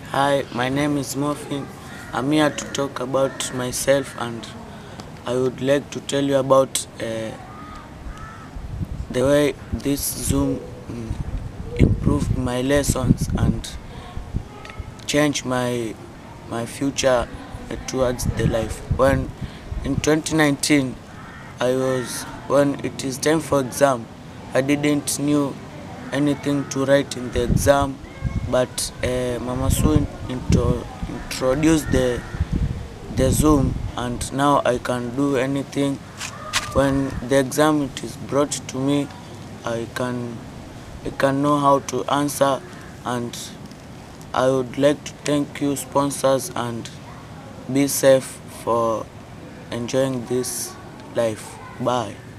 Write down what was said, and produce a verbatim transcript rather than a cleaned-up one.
Hi, my name is Morphin. I'm here to talk about myself, and I would like to tell you about uh, the way this Zoom mm, improved my lessons and changed my my future uh, towards the life. When in twenty nineteen, I was when it is time for exam, I didn't knew anything to write in the exam, but uh, Mama Su intro, introduced the the Zoom, and now I can do anything. When the exam it is brought to me, I can I can know how to answer, and I would like to thank you sponsors, and be safe for enjoying this life. Bye.